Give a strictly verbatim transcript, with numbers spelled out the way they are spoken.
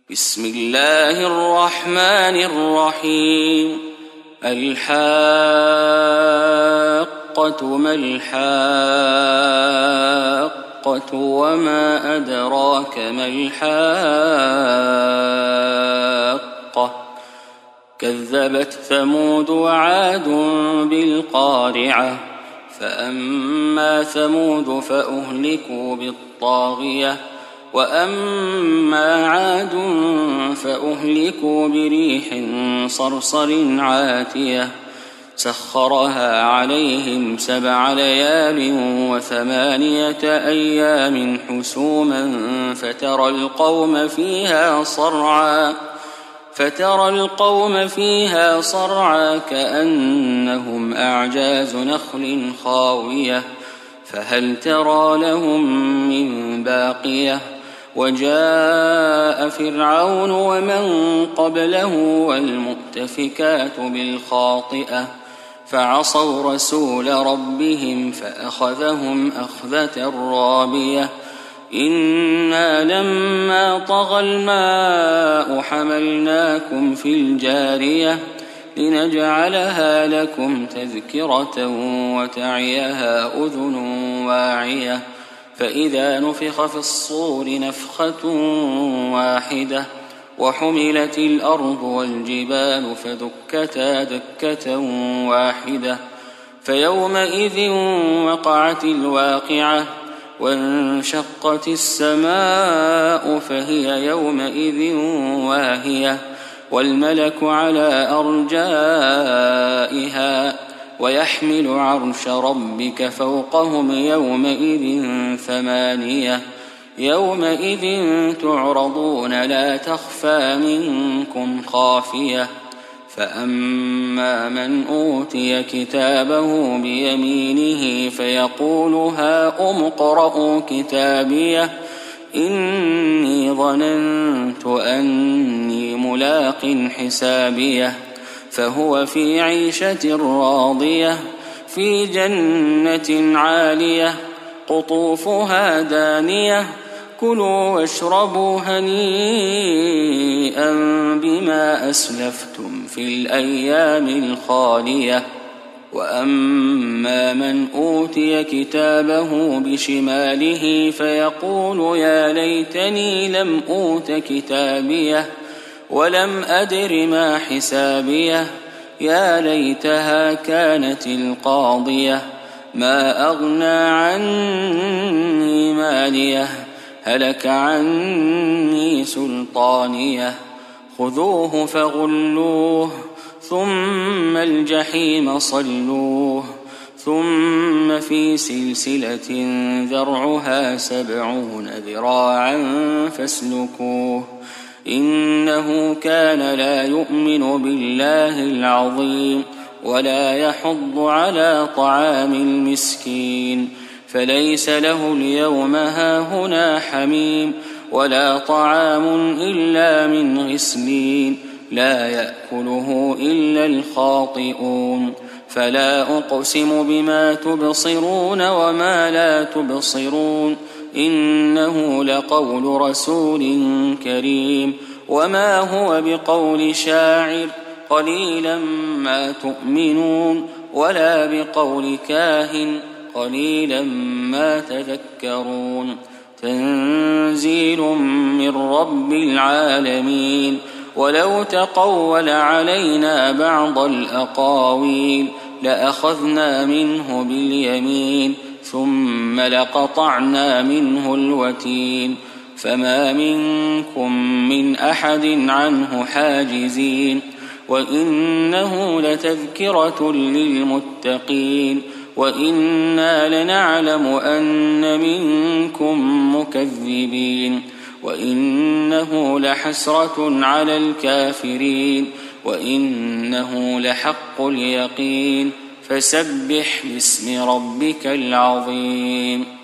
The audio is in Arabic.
بسم الله الرحمن الرحيم. الحاقة ما الحاقة وما أدراك ما الحاقة كذبت ثمود وعاد بالقارعة فأما ثمود فأهلكوا بالطاغية وأما عاد فأهلكوا بريح صرصر عاتية سخرها عليهم سبع ليال وثمانية أيام حسوما فترى القوم فيها صرعا فترى القوم فيها صرعا كأنهم أعجاز نخل خاوية فهل ترى لهم من باقية وجاء فرعون ومن قبله والمؤتفكات بالخاطئة فعصوا رسول ربهم فأخذهم أخذة رابية إنا لما طغى الماء حملناكم في الجارية لنجعلها لكم تذكرة وتعيها أذن واعية فإذا نفخ في الصور نفخة واحدة وحملت الأرض والجبال فدكتا دكة واحدة فيومئذ وقعت الواقعة وانشقت السماء فهي يومئذ واهية والملك على أرجائها ويحمل عرش ربك فوقهم يومئذ ثمانية يومئذ تعرضون لا تخفى منكم خافية فأما من أوتي كتابه بيمينه فيقول هاؤم اقرءوا كتابيه إني ظننت أني ملاق حسابيه فهو في عيشة راضية في جنة عالية قطوفها دانية كلوا واشربوا هنيئا بما أسلفتم في الأيام الخالية وأما من أوتي كتابه بشماله فيقول يا ليتني لم أوت كتابيه ولم أدر ما حسابيه يا ليتها كانت القاضية ما أغنى عني ماليه هلك عني سلطانيه خذوه فغلوه ثم الجحيم صلوه ثم في سلسلة ذرعها سبعون ذراعا فاسلكوه إنه كان لا يؤمن بالله العظيم ولا يحض على طعام المسكين فليس له اليوم هاهنا حميم ولا طعام إلا من غسلين لا يأكله إلا الخاطئون فلا أقسم بما تبصرون وما لا تبصرون إنه لقول رسول كريم وما هو بقول شاعر قليلا ما تؤمنون ولا بقول كاهن قليلا ما تذكرون تنزيل من رب العالمين ولو تقول علينا بعض الأقاويل لأخذنا منه باليمين ثم لقطعنا منه الوتين فما منكم من أحد عنه حاجزين وإنه لتذكرة للمتقين وإنا لنعلم أن منكم مكذبين وإنه لحسرة على الكافرين وإنه لحق اليقين فسبح باسم ربك العظيم.